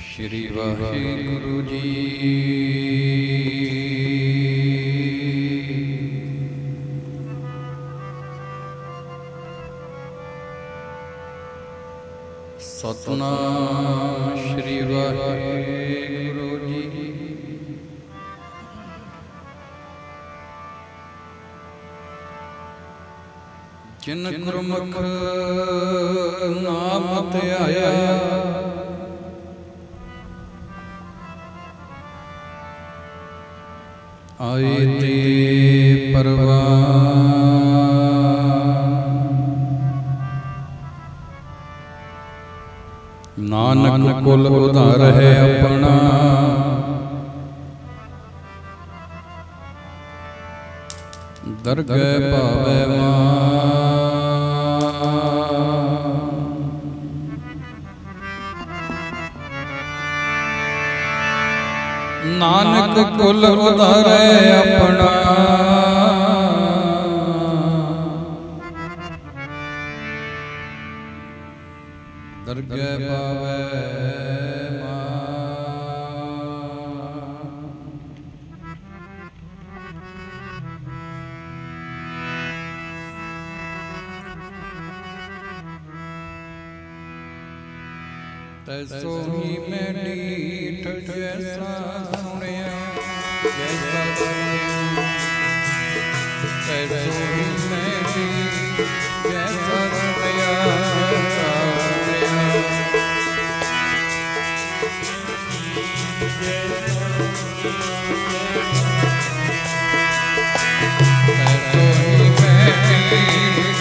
श्री वाहिगुरु जी। सतनाम श्री वाहिगुरु जी। जिन गुरमुख नाम ध्याया आए ते परवान। नानक कुल उधार है अपना, दरगह पावे मान। नानक कुल उधार है अपना, दरगह पावे तैसो ही मैं नीठ जैसा सुनिया, जैसा सुनिया। तैसो ही मैं नीठ जैसा सुनिया, जैसा सुनिया। तैसो ही मैं नीठ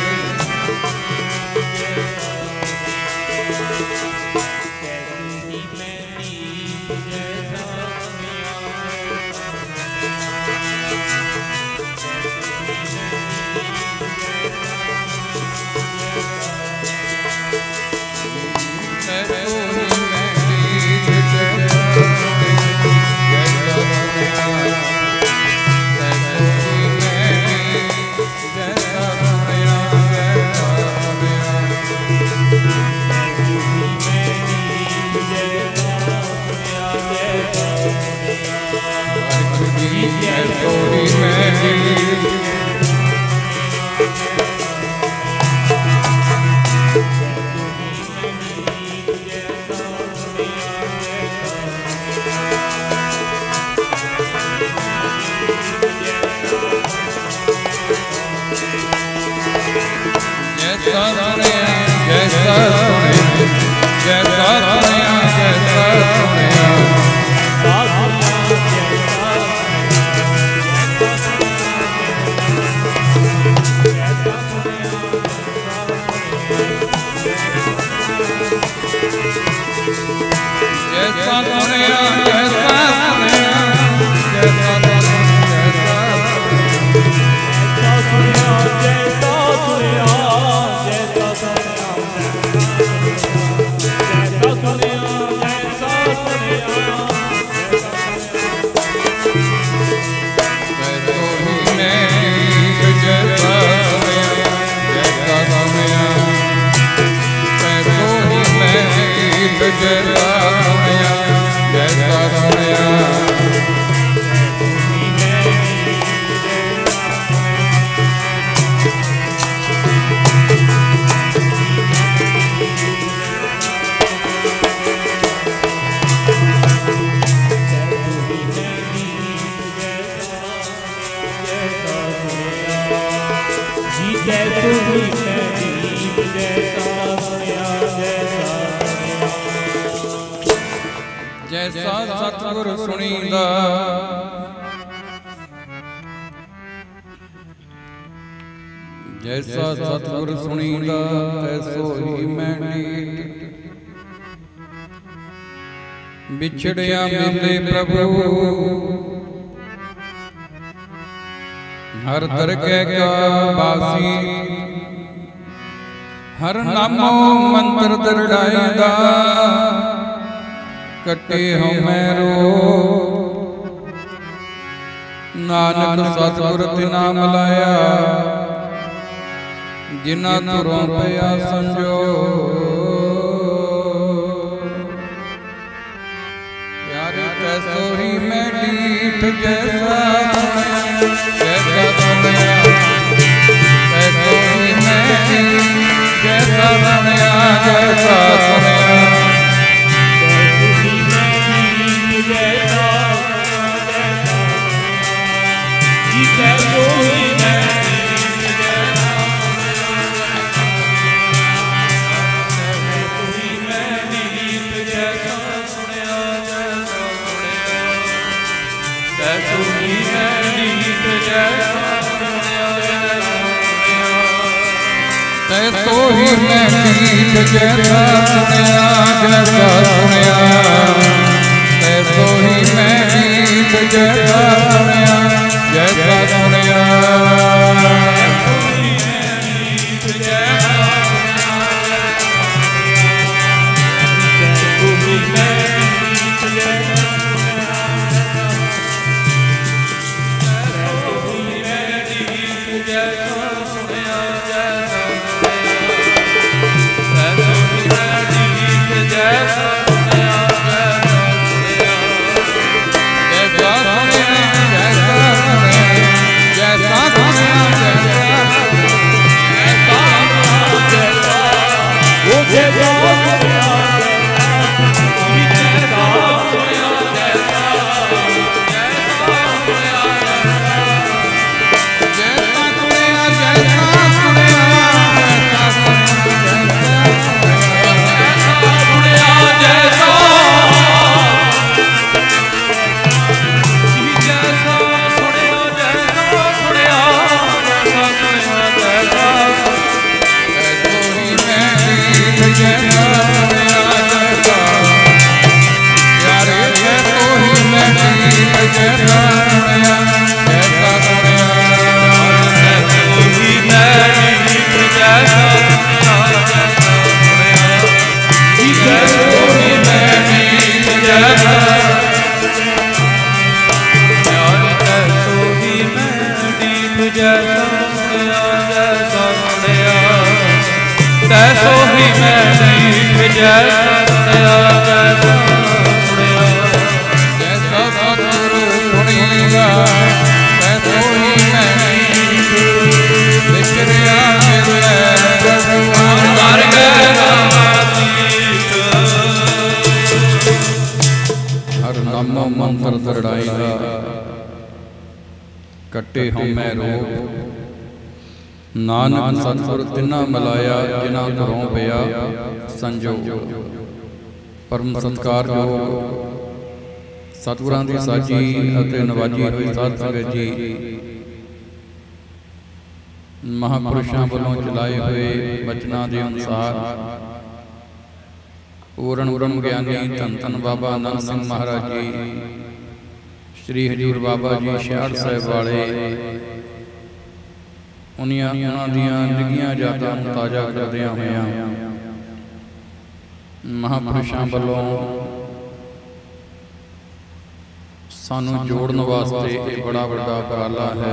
सतगुर सुनींदा। जैसा सतगुर सुनींदा तैसो ही मैं नीठ। बिछड़िया मिले प्रभु हर दरगह का बासी। हर नामो मंत्र दरड़ाईंदा, कटे हो मैरो। नानक सतगुर तिना मिलाया, जिना तुरों पया संजो। मीठ जैसा जैसा सुनया तैसो ही मैं जैसा सुनया जैसा सुनया तैसो ही मैं गीत जैसा सुनया जैसा सुनया तैसो ही मैं गीत जैसा सुनया जैसा सुनया तैसो ही मैं मीठ जैसा सुनया जैसा सुनया जैसा सतगुरु सुनिया तैसो ही मैं मीठ विचरिया मिले भगवान कर गया हर नामो मंत्र दरड़ाई दा कट्टे हम मैं रोग नानक सतगुर तिना मिलाया जिन्हां घरों पिया संजोग परम सत्कारयोग सतगुरां दी साजी अते नवाजी होई साध संगत जी महापुरुषां वल्लों चलाए हुए बचनां दे अनुसार पूर्ण ब्रह्म ज्ञानी धन धन बाबा आनंद सिंह महाराज जी श्री हजूर बाबा जी शियाड़ साहिब वाले उन्हां दियां निगियां यादां नूं ताज़ा करदियां होइयां महापुरुषां वल्लों सानूं जोड़न वास्ते ये बड़ा वड्डा उपराला है।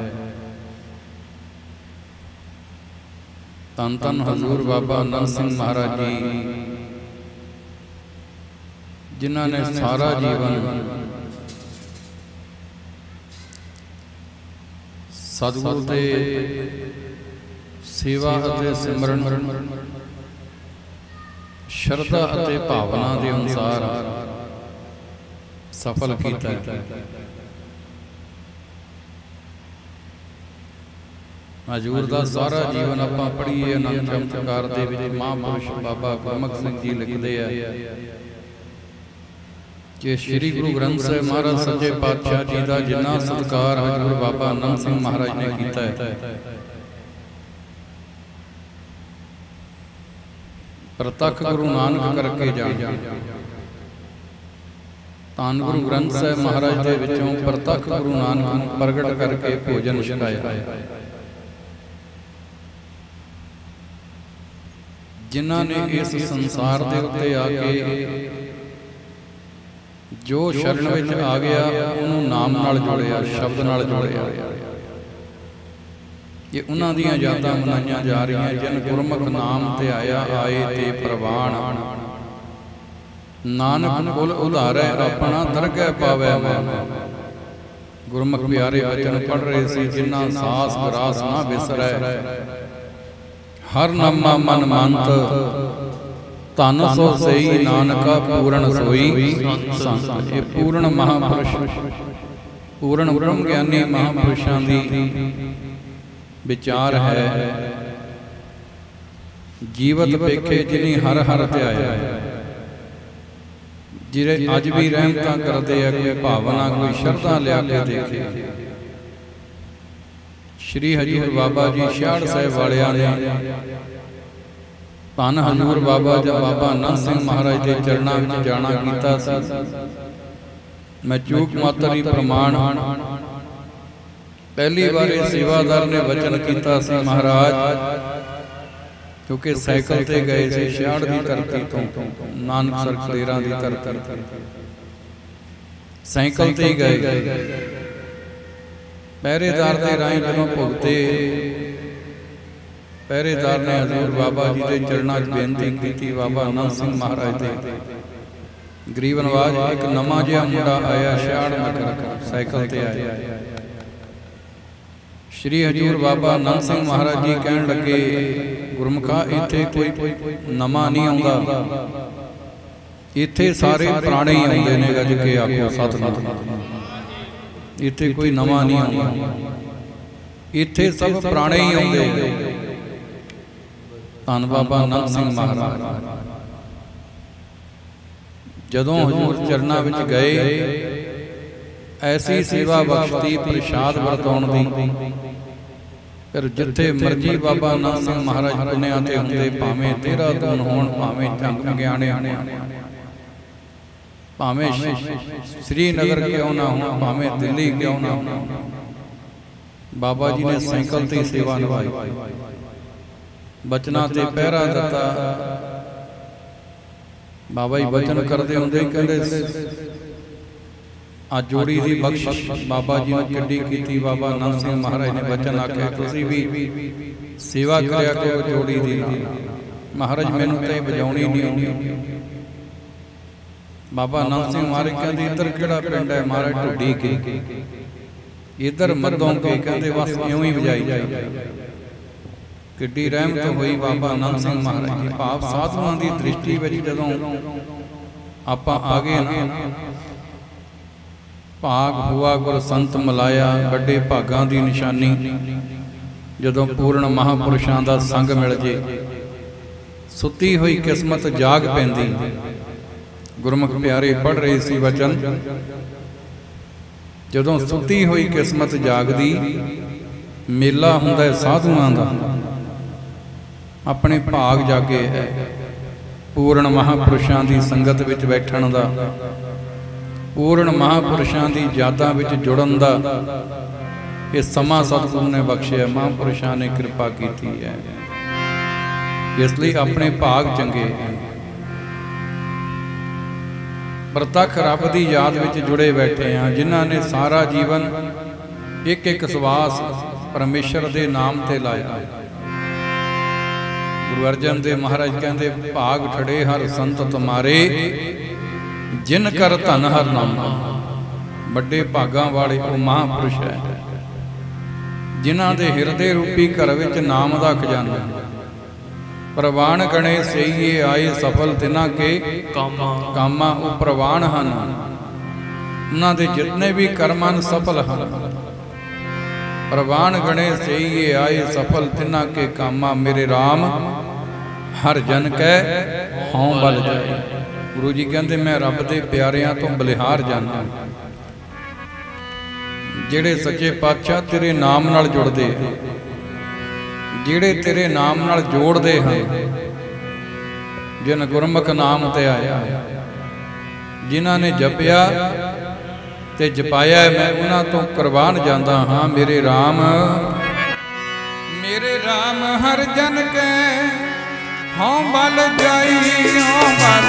धन धन हजूर बाबा आनंद सिंह महाराज जी जिन्हां ने सारा जीवन सतगुरु दे सेवा अते सिमरन शरधा अते भावना के अनुसार सफल किया। हजूर का सारा जीवन आपां पढ़ीए आनंद चमत्कार दे विच महापुरुष बाबा गुरमुख सिंह जी लिखते हैं कि श्री गुरु ग्रंथ साहिब महाराज सच्चे पातशाह जी का जिन्ना सत्कार हजूर बाबा आनंद सिंह महाराज ने किया है प्रतख गुरु नानक करके जान धन गुरु ग्रंथ साहिब महाराज के विचों प्रतख गुरु नानक नूं प्रगट करके भोजन छकाया। जिन्हां ने इस संसार के उत्ते आके जो शरण विच आ गया उन्होंने नाम नाल जोड़िया शब्द नाल जोड़िया। ये उन्हां दियां यादां मनाईयां जा रही जिन गुरमुख नाम ते आया आए ते प्रवान नानक कुल उधारै अपना दरगह पावै मन गुरमुख प्यारे वचन पढ़ रहे सी। जिन्ना सास ग्रास ना बिसरै, हर नामा मन मंत, धन सो सही नानका पूर्ण सोई संत। ये पूर्ण महापुरुष, पूर्ण ब्रह्म ज्ञानी महापुरुषों की विचार है। जीवत पेखे जिन्हें हर हर ध्याया, जिरे अज भी रहमतां करते हैं, कोई भावना कोई श्रद्धा लिया के देखे। श्री हजूर बाबा जी सियाड़ साहिब वालियां ने धन हजूर बाबा जब बाबा आनंद सिंह महाराज के चरणों में जाना कीता सी। मैं चूक मात्र ही प्रमाण, पहली बार सेवादार ने वचन किया सी महाराज, क्योंकि साइकिल ते गए थे सियाड़ की धरती तो नानकसर खलेरा की धरती, साइकिल ते ही गए। पहरेदार के राही जो भुगते, पहरेदार ने हजूर बाबा जी के चरणों में बेनती की। बाबा आनंद सिंह महाराज के गरीब नवाज एक नवा जिहा मुंडा आया सियाड़ नगर साइकिल ते आया। श्री हजूर बाबा आनंद सिंह महाराज जी कहन लगे, गुरमुखा इत्थे कोई नवा नहीं आउंदा, इत्थे सारे पुराने ही आउंदे ने। गज के आखो सतनाम, इत्थे कोई नवा नहीं आउंदा, इत्थे सब पुराने ही आउंदे। धन बाबा आनंद सिंह महाराज जदों हजूर चरना विच गए, ऐसी सेवा बख्शती प्रसाद वरताउण दी। फिर जिथे मर्जी बाबा आनंद सिंह महाराज पुनिया ते हुंदे, भावें देहरादून होण, भावें झंग मगियाणे होण, भावें श्रीनगर क्यों ना हो, भावें दिल्ली क्यों ना हो, बाबा जी ने साइकिल ते सेवा निभाई। बचना ते पहरा दिता। बाबा जी बचन करते होंदे कहंदे, आज जोड़ी की बख्शिश बाबा जी ने किड्डी कीती। बाबा आनंद सिंह महाराज ने बचन आख्या, तुसीं भी सेवा करया करो जोड़ी दी। महाराज मैनूं तां बजाउणी नहीं आउंदी। बाबा आनंद सिंह महाराज कहंदे, इधर किहड़ा पिंड है? महाराज ढुड्डी के, इधर मद्दों के। कहंदे बस इउं ही बजाई जाए। किड्डी रहमत हुई बाबा आनंद सिंह महाराज जी। भाव साधुआं दी दृष्टि विच जदों आपां आ गए ना, भाग हुआ गुर संत मिलाया, बड़े भागां दी निशानी। जदों पूर्ण महापुरुषां दा संग मिल जे, सुती हुई किस्मत जाग पैंदी। गुरमुख प्यारे पढ़ रहे सी वचन, जदों सुती हुई किस्मत जागदी, मेला हुंदा है साधुआं दा, अपने भाग जागे है पूर्ण महापुरुषां दी संगत विच बैठण दा, पूर्ण महापुरुषां दी यादां विच जुड़न दा। ये समा सतगुरु ने बख्शिया, महापुरुषां ने कृपा कीती है। इसलिए अपने भाग चंगे, प्रतख रब दी याद विच जुड़े बैठे हैं, जिन्हां ने सारा जीवन एक एक सवास परमेश्वर दे नाम ते लाया। गुरु अर्जन देव महाराज कहते, भाग ठड़े हर संत तुम्हारे, जिन कर धन हर नाम। बड़े भागां वाले वो महापुरुष है, जिन्हां दे हिरदे रूपी घर विच नाम दा खजाना। प्रवान गणे सही आए सफल तिना के कामा। वो प्रवान हन, उन्हां दे जितने भी कर्मन सफल हन। प्रवान गणे सही आए सफल तिना के कामा। मेरे राम हर जन कै हों बल जाए। गुरु जी कहते, मैं रब दे प्यारियां तो बलिहार जाना। जेड़े सच्चे पातशाह तेरे नाम नाल जुड़दे, जेड़े तेरे नाम नाल जोड़दे हैं, जिन गुरमुख नाम ते आया, जिन्हां ने जपिया ते जपाया, मैं उन्हां तो कुर्बान जांदा हाँ। मेरे राम हर जन के हों बल जाई, हों बल।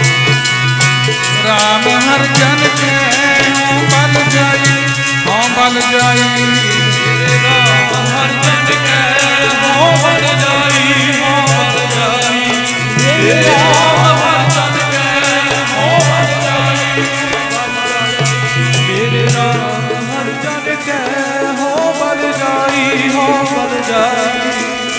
राम हर जन के हों बल जाई, हों बल जाई। राम हर जन के हों बल जाई, हों बल जाई। राम हर जन के हों बल जाई, मेरे राम हर जन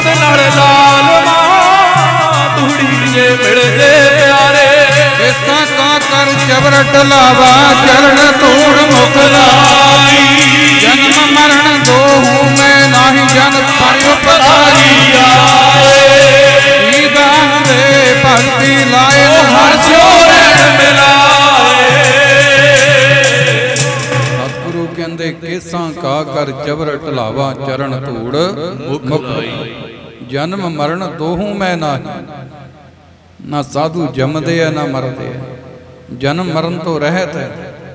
ਮਸਤ ਨਰ ਲਾਲਵਾ ਧੂੜੀਏ ਮਿਲਦੇ ਪਿਆਰੇ ਕਿਸਾਂ ਕਾ ਕਰ ਜਬਰ ਢਲਾਵਾ ਚਰਨ ਧੂੜ ਮੁਖ ਲਾਈ ਜਨਮ ਮਰਨ ਦੋਹੂ ਮੈਂ ਨਾਹੀ ਜਨ ਪਰ ਉਪਕਾਰੀ ਆਏ ਦਾਨ ਦੇ ਭਗਤੀ ਲਾਏ ਹਰ ਸੋਹਣ ਮਿਲਾਏ। ਸਤਿਗੁਰੂ ਕਹਿੰਦੇ ਕੇਸਾਂ ਕਾ ਕਰ ਜਬਰ ਢਲਾਵਾ ਚਰਨ ਧੂੜ ਮੁਖ ਲਾਈ ਜਨਮ ਮਰਨ ਦੋਹੂ ਮੈਂ ਨਾਹੀ। ਨਾ ਸਾਧੂ ਜੰਮਦੇ ਆ ਨਾ ਮਰਦੇ ਆ, ਜਨਮ ਮਰਨ ਤੋਂ ਰਹਿਤ ਹੈ।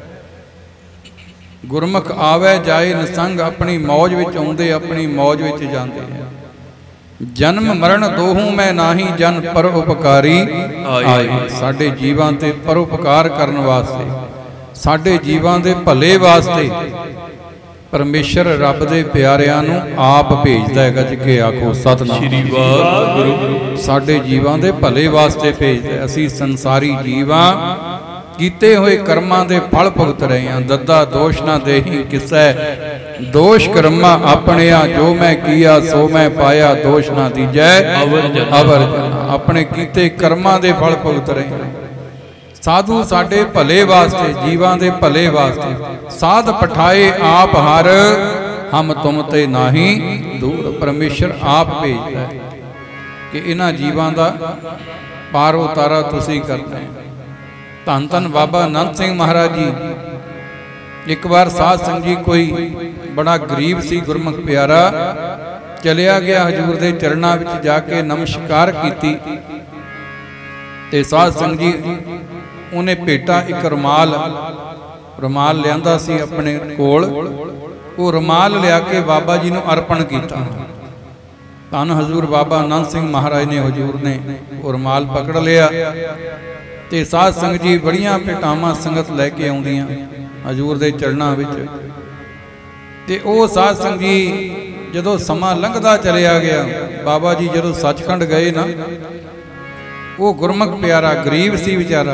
ਗੁਰਮੁਖ ਆਵੇ ਜਾਏ ਨਿਸੰਗ ਆਪਣੀ ਮੌਜ ਵਿੱਚ ਆਉਂਦੇ ਆਪਣੀ ਮੌਜ ਵਿੱਚ ਜਾਂਦੇ ਆ। ਜਨਮ ਮਰਨ ਦੋਹੂ ਮੈਂ ਨਾਹੀ ਜਨ ਪਰ ਉਪਕਾਰੀ ਆਏ। ਸਾਡੇ ਜੀਵਾਂ ਤੇ ਪਰਉਪਕਾਰ ਕਰਨ ਵਾਸਤੇ ਸਾਡੇ ਜੀਵਾਂ ਦੇ ਭਲੇ ਵਾਸਤੇ ਪਰਮੇਸ਼ਰ ਰੱਬ ਦੇ ਪਿਆਰਿਆਂ ਨੂੰ ਆਪ ਭੇਜਦਾ ਹੈ। ਗੱਜ ਕੇ ਆਖੋ ਸਤਿਨਾਮ ਸ੍ਰੀ ਵਾਹਿਗੁਰੂ। ਸਾਡੇ ਜੀਵਾਂ ਦੇ ਭਲੇ ਵਾਸਤੇ ਭੇਜਦਾ। ਅਸੀਂ ਸੰਸਾਰੀ ਜੀਵਾਂ ਕੀਤੇ ਹੋਏ ਕਰਮਾਂ ਦੇ ਫਲ ਭੁਗਤ ਰਹੇ ਹਾਂ। ਦੱਦਾ ਦੋਸ਼ ਨਾ ਦੇਹੀ ਕਿਸੈ ਦੋਸ਼ ਕਰਮਾ ਆਪਣਿਆ ਜੋ ਮੈਂ ਕੀਆ ਸੋ ਮੈਂ ਪਾਇਆ ਦੋਸ਼ ਨਾ ਦੀਜੈ ਅਵਰ ਜਨਾ। ਆਪਣੇ ਕੀਤੇ ਕਰਮਾਂ ਦੇ ਫਲ ਭੁਗਤ ਰਹੇ ਹਾਂ। ਸਾਧੂ ਸਾਡੇ ਭਲੇ ਵਾਸਤੇ ਜੀਵਾਂ ਦੇ ਭਲੇ ਵਾਸਤੇ ਸਾਧ ਪਠਾਏ ਆਪ ਹਰ ਹਮ ਤੁਮ ਤੇ ਨਾਹੀ ਦੂਰ। ਪਰਮੇਸ਼ਰ ਆਪ ਭੇਜਦਾ ਹੈ ਕਿ ਇਹਨਾਂ ਜੀਵਾਂ ਦਾ ਪਾਰ ਉਤਾਰਾ ਤੁਸੀਂ ਕਰਨਾ ਹੈ। ਧੰਨ ਧੰਨ ਬਾਬਾ ਅਨੰਦ ਸਿੰਘ ਮਹਾਰਾਜ ਜੀ ਇੱਕ ਵਾਰ ਸਾਧ ਸੰਗਤ ਜੀ ਕੋਈ ਬੜਾ ਗਰੀਬ ਸੀ ਗੁਰਮੁਖ ਪਿਆਰਾ ਚਲਿਆ ਗਿਆ ਹਜੂਰ ਦੇ ਚਰਨਾਂ ਵਿੱਚ ਜਾ ਕੇ ਨਮਸਕਾਰ ਕੀਤੀ ਤੇ ਸਾਧ ਸੰਗਤ ਜੀ ਉਹਨੇ ਭੇਟਾ ਇੱਕ ਰੁਮਾਲ ਲਿਆਂਦਾ ਸੀ ਆਪਣੇ ਕੋਲ। ਉਹ ਰੁਮਾਲ ਲਿਆ ਕੇ ਬਾਬਾ ਜੀ ਨੂੰ ਅਰਪਣ ਕੀਤਾ। ਧੰਨ ਹਜ਼ੂਰ ਬਾਬਾ ਅਨੰਦ ਸਿੰਘ ਮਹਾਰਾਜ ਨੇ ਹਜ਼ੂਰ ਨੇ ਉਹ ਰੁਮਾਲ ਪਕੜ ਲਿਆ ਤੇ ਸਾਧ ਸੰਗਤ ਜੀ ਬੜੀਆਂ ਭੇਟਾਵਾਂ ਸੰਗਤ ਲੈ ਕੇ ਆਉਂਦੀਆਂ ਹਜ਼ੂਰ ਦੇ ਚਰਨਾਂ ਵਿੱਚ। ਤੇ ਉਹ ਸਾਧ ਸੰਗਤ ਜੀ ਜਦੋਂ ਸਮਾਂ ਲੰਘਦਾ ਚਲਿਆ ਗਿਆ, ਬਾਬਾ ਜੀ ਜਦੋਂ ਸੱਚਖੰਡ ਗਏ ਨਾ, ਉਹ ਗੁਰਮੁਖ ਪਿਆਰਾ ਗਰੀਬ ਸੀ ਵਿਚਾਰਾ,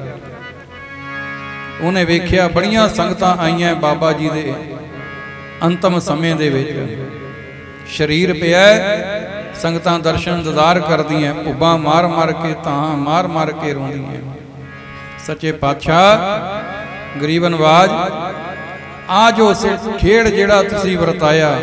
ਉਹਨੇ ਵੇਖਿਆ ਬੜੀਆਂ ਸੰਗਤਾਂ ਆਈਆਂ ਬਾਬਾ ਜੀ ਦੇ ਅੰਤਮ ਸਮੇਂ ਦੇ ਵਿੱਚ। ਸਰੀਰ ਪਿਆ ਸੰਗਤਾਂ ਦਰਸ਼ਨ ਦੀਦਾਰ ਕਰਦੀਆਂ, ਭੁੱਬਾਂ ਮਾਰ ਮਾਰ ਕੇ ਤਾਂ ਮਾਰ ਮਾਰ ਕੇ ਰੋਂਦੀਆਂ। ਸੱਚੇ ਪਾਤਸ਼ਾਹ ਗਰੀਬ ਨਵਾਜ ਆ ਜੋ ਖੇਡ ਜਿਹੜਾ ਤੁਸੀਂ ਵਰਤਾਇਆ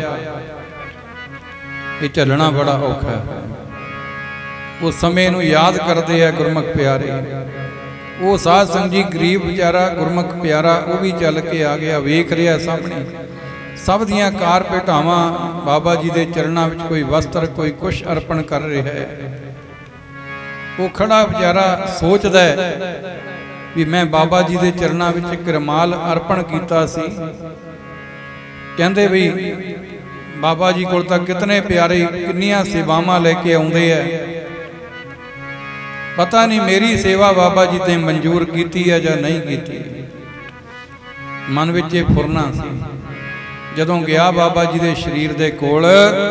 ਇਹ ਝੱਲਣਾ ਬੜਾ ਔਖਾ ਹੈ। ਉਸ ਸਮੇਂ ਨੂੰ ਯਾਦ ਕਰਦੇ ਆ ਗੁਰਮੁਖ ਪਿਆਰੇ। ਉਹ ਸਾਧ ਸੰਗਤ ਜੀ ਗਰੀਬ ਵਿਚਾਰਾ ਗੁਰਮੁਖ ਪਿਆਰਾ ਉਹ ਵੀ ਚੱਲ ਕੇ ਆ ਗਿਆ, ਵੇਖ ਰਿਹਾ ਸਾਹਮਣੇ ਸਭ ਦੀਆਂ ਕਾਰ ਭੇਟਾਵਾਂ ਬਾਬਾ ਜੀ ਦੇ ਚਰਨਾਂ ਵਿੱਚ, ਕੋਈ ਵਸਤਰ ਕੋਈ ਕੁਛ ਅਰਪਣ ਕਰ ਰਿਹਾ ਹੈ। ਉਹ ਖੜਾ ਵਿਚਾਰਾ ਸੋਚਦਾ ਹੈ ਵੀ ਮੈਂ ਬਾਬਾ ਜੀ ਦੇ ਚਰਨਾਂ ਵਿੱਚ ਇੱਕ ਰੁਮਾਲ ਅਰਪਣ ਕੀਤਾ ਸੀ। ਕਹਿੰਦੇ ਵੀ ਬਾਬਾ ਜੀ ਕੋਲ ਤਾਂ ਕਿਤਨੇ ਪਿਆਰੇ ਕਿੰਨੀਆਂ ਸੇਵਾਵਾਂ ਲੈ ਕੇ ਆਉਂਦੇ ਆ, ਪਤਾ ਨਹੀਂ ਮੇਰੀ ਸੇਵਾ ਬਾਬਾ ਜੀ ਤੇ ਮਨਜ਼ੂਰ ਕੀਤੀ ਹੈ ਜਾਂ ਨਹੀਂ ਕੀਤੀ। ਮਨ ਵਿੱਚ ਇਹ ਫੁਰਨਾ ਸੀ। ਜਦੋਂ ਗਿਆ ਬਾਬਾ ਜੀ ਦੇ ਸਰੀਰ ਦੇ ਕੋਲ,